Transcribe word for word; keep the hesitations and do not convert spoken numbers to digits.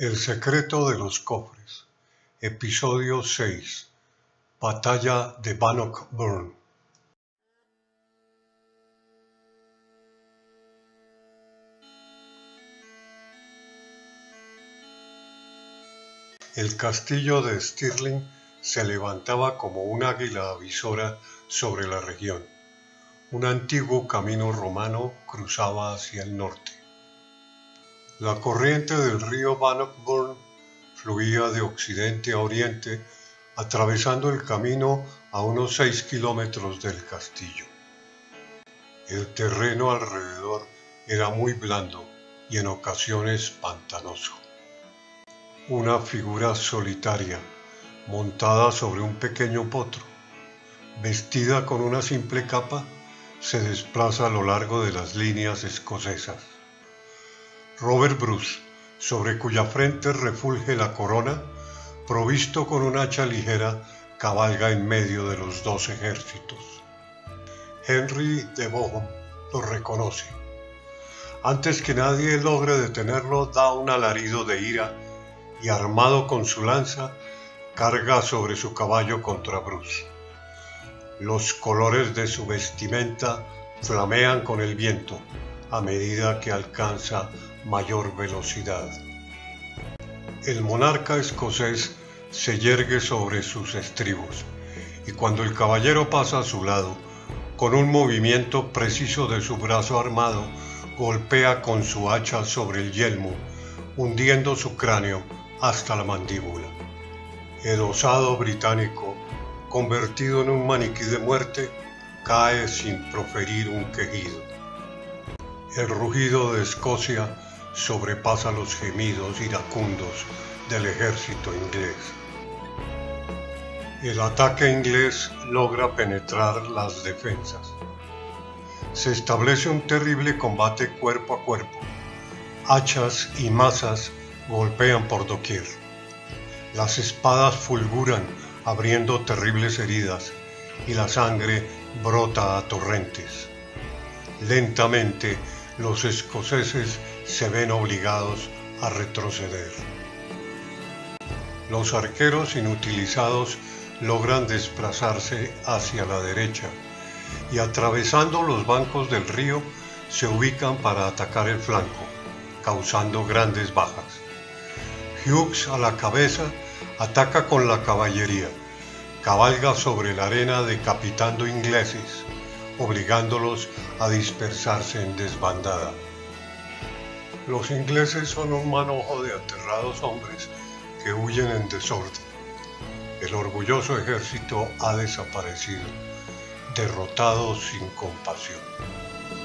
El secreto de los cofres. Episodio seis. Batalla de Bannockburn. El castillo de Stirling se levantaba como un águila avisora sobre la región. Un antiguo camino romano cruzaba hacia el norte. La corriente del río Bannockburn fluía de occidente a oriente, atravesando el camino a unos seis kilómetros del castillo. El terreno alrededor era muy blando y en ocasiones pantanoso. Una figura solitaria, montada sobre un pequeño potro, vestida con una simple capa, se desplaza a lo largo de las líneas escocesas. Robert Bruce, sobre cuya frente refulge la corona, provisto con un hacha ligera, cabalga en medio de los dos ejércitos. Henry de Bohun lo reconoce. Antes que nadie logre detenerlo, da un alarido de ira y, armado con su lanza, carga sobre su caballo contra Bruce. Los colores de su vestimenta flamean con el viento a medida que alcanza mayor velocidad. El monarca escocés se yergue sobre sus estribos y cuando el caballero pasa a su lado, con un movimiento preciso de su brazo armado, golpea con su hacha sobre el yelmo, hundiendo su cráneo hasta la mandíbula. El osado británico, convertido en un maniquí de muerte, cae sin proferir un quejido. El rugido de Escocia sobrepasa los gemidos iracundos del ejército inglés. El ataque inglés logra penetrar las defensas. Se establece un terrible combate cuerpo a cuerpo. Hachas y mazas golpean por doquier. Las espadas fulguran abriendo terribles heridas y la sangre brota a torrentes. Lentamente, los escoceses se ven obligados a retroceder. Los arqueros inutilizados logran desplazarse hacia la derecha y, atravesando los bancos del río, se ubican para atacar el flanco, causando grandes bajas. Hughes, a la cabeza, ataca con la caballería, cabalga sobre la arena decapitando ingleses, obligándolos a dispersarse en desbandada. Los ingleses son un manojo de aterrados hombres que huyen en desorden. El orgulloso ejército ha desaparecido, derrotado sin compasión.